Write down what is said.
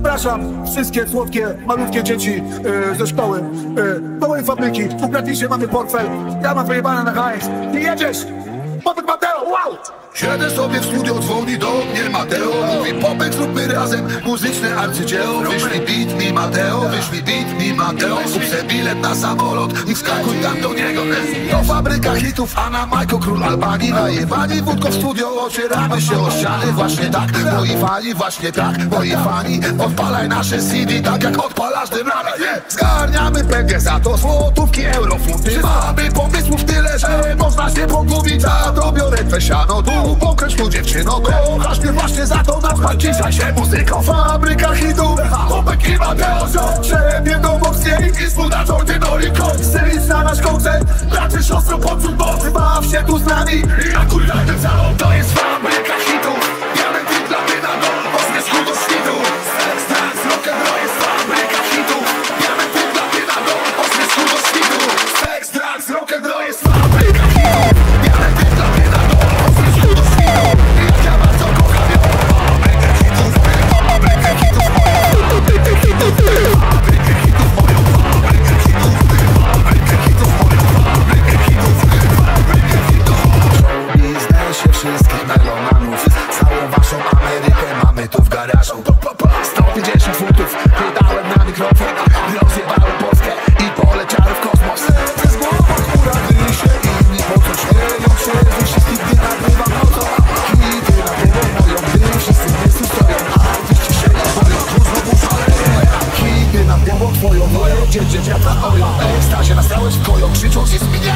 Zapraszam wszystkie słodkie, malutkie dzieci ze szkoły do mojej fabryki. W gratisie mamy portfel, ja mam wyjebane na hajs. Ty jedziesz! Popek Mateo, wow! Siedzę sobie w studio, dzwoni do mnie Mateo. Mówi Popek, zróbmy razem muzyczne arcydzieło. Wyślij beat mi Mateo, wyślij beat mi Mateo. Kup se bilet na samolot i wskakuj tam do niego. To fabryka hitów, a na Majko król Albanii. Najebani wódką w studio, ocieramy się o ściany. Właśnie tak, moi fani, właśnie tak, moi fani. Odpalaj nasze CD, tak jak odpalasz dynamit. Zgarniamy pęgę za to, złotówki, eurofunty. Mamy pomysłów tyle, że można się pogubić. Za to biorę twe siano, pokręć tu dziewczyno, kochasz mnie właśnie za to. Nazwać dzisiaj się muzyką. Fabryka hitów, Popek i Mateo. Przebiegną mocniej i współdaczą ty do rynku. Syryjs na nasz koncert, bracie, siostro, poczuć mocy. Baw się tu z nami i ja kurwa ten salon. To jest fabryka hitów, diamenty dla na dole, ostre skór do świtu. Sex, dance, rock'n'roll jest fabryka hitów, diamenty dla na dole, ostre skór do świtu. Sex, dance, rock'n'roll jest fabryka hitów, diamenty dla na dole, ostre skór do świtu. Jak ja bardzo kocham ją, fabrykę hitów, fabrykę hitów moją, fabrykę hitów, fabrykę hitów moją, fabrykę hitów, fabrykę hitów moją, fabrykę hitów, fabrykę hitów. W biznesie wszystkich melomanów, całą waszą Amerykę mamy tu w garażu. 150 funtów wydałem na mikrofon, rozjebałem Polskę i poleciałem w kosmos. Przez głową chmura się inni pocą, śmieją się ze wszystkich, gdy nagrywam nocą. Hity na głową moją, gdy wszyscy w miejscu stoją, a artyści się nie boją, znowu szaleją. Hity na głową twoją, moje dziecięcia na ojo, ekstazie na stałe szkoją, krzycząc jest mnie.